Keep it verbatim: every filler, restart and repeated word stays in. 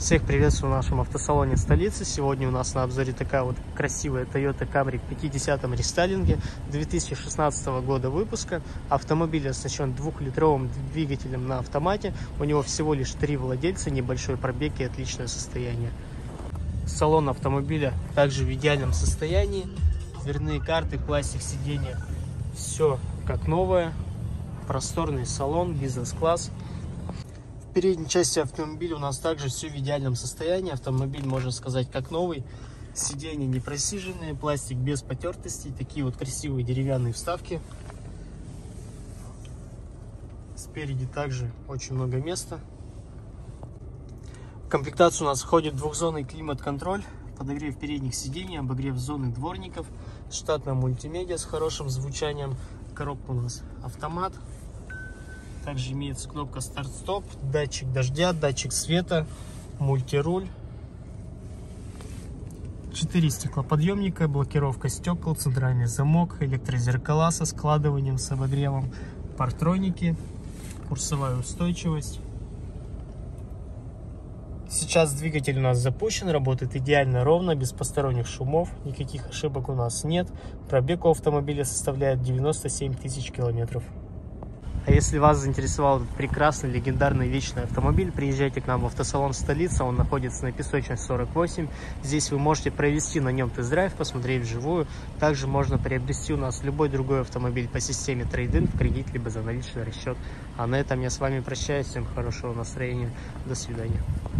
Всех приветствую в нашем автосалоне столицы. Сегодня у нас на обзоре такая вот красивая Toyota Camry в пятидесятом рестайлинге две тысячи шестнадцатого года выпуска. Автомобиль оснащен двухлитровым двигателем на автомате. У него всего лишь три владельца, небольшой пробег и отличное состояние. Салон автомобиля также в идеальном состоянии. Дверные карты, пластик сиденья, все как новое. Просторный салон, бизнес-класс. В передней части автомобиля у нас также все в идеальном состоянии. Автомобиль, можно сказать, как новый. Сиденья не просиженные, пластик без потертостей. Такие вот красивые деревянные вставки. Спереди также очень много места. В комплектацию у нас входит двухзонный климат-контроль, подогрев передних сидений, обогрев зоны дворников, штатная мультимедиа с хорошим звучанием. Коробка у нас автомат. Также имеется кнопка старт-стоп, датчик дождя, датчик света, мультируль. четыре стеклоподъемника, блокировка стекол, центральный замок, электрозеркала со складыванием, с обогревом, партроники, курсовая устойчивость. Сейчас двигатель у нас запущен, работает идеально ровно, без посторонних шумов, никаких ошибок у нас нет. Пробег у автомобиля составляет девяносто семь тысяч километров. А если вас заинтересовал этот прекрасный, легендарный, вечный автомобиль, приезжайте к нам в автосалон столица. Он находится на Песочной, сорок восемь. Здесь вы можете провести на нем тест-драйв, посмотреть вживую. Также можно приобрести у нас любой другой автомобиль по системе трейд-ин в кредит, либо за наличный расчет. А на этом я с вами прощаюсь. Всем хорошего настроения. До свидания.